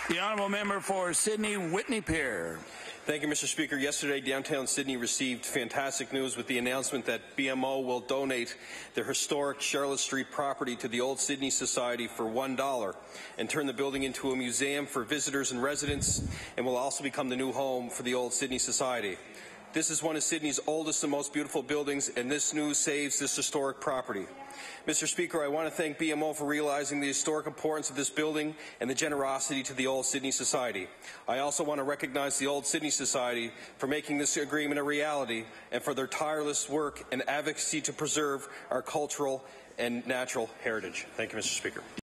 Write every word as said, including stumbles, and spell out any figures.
The honourable member for Sydney Whitney Pier. Thank you, Mister Speaker. Yesterday, downtown Sydney received fantastic news with the announcement that B M O will donate their historic Charlotte Street property to the Old Sydney Society for one dollar and turn the building into a museum for visitors and residents, and will also become the new home for the Old Sydney Society. This is one of Sydney's oldest and most beautiful buildings, and this news saves this historic property. Mister Speaker, I want to thank B M O for realizing the historic importance of this building and the generosity to the Old Sydney Society. I also want to recognize the Old Sydney Society for making this agreement a reality and for their tireless work and advocacy to preserve our cultural and natural heritage. Thank you, Mister Speaker.